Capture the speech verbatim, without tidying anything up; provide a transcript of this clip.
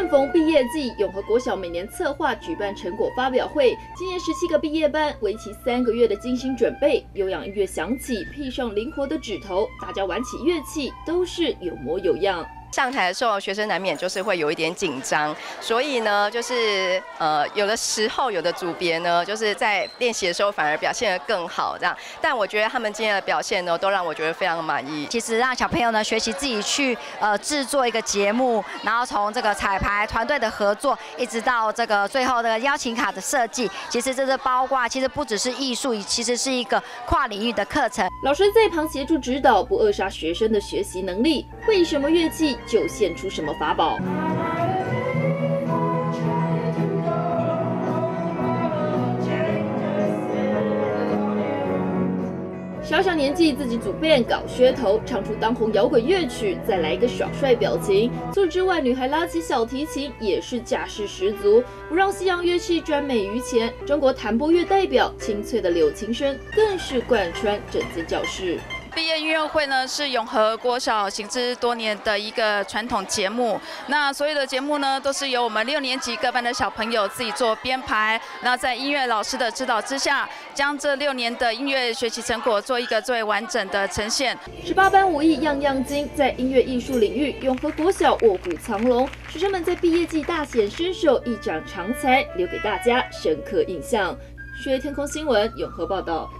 逢毕业季，永和国小每年策划举办成果发表会。今年十七个毕业班，为期三个月的精心准备，悠扬音乐响起，配上灵活的指头，大家玩起乐器都是有模有样。 上台的时候，学生难免就是会有一点紧张，所以呢，就是呃，有的时候有的组别呢，就是在练习的时候反而表现得更好，这样。但我觉得他们今天的表现呢，都让我觉得非常满意。 其实让小朋友呢学习自己去呃制作一个节目，然后从这个彩排团队的合作，一直到这个最后的邀请卡的设计，其实这是包括其实不只是艺术，其实是一个跨领域的课程。 老师在旁协助指导，不扼杀学生的学习能力。会什么乐器？ 就献出什么法宝。小小年纪自己组 band 搞噱头，唱出当红摇滚乐曲，再来一个耍帅表情。除此之外，女孩拉起小提琴也是架势十足，不让西洋乐器专美于前。中国弹拨乐代表清脆的柳琴声更是贯穿整间教室。 毕业音乐会呢是永和国小行之多年的一个传统节目。那所有的节目呢，都是由我们六年级各班的小朋友自己做编排，然后在音乐老师的指导之下，将这六年的音乐学习成果做一个最完整的呈现。 十八般武艺样样精，在音乐艺术领域，永和国小卧虎藏龙，学生们在毕业季大显身手，一展长才，留给大家深刻印象。数位天空新闻永和报道。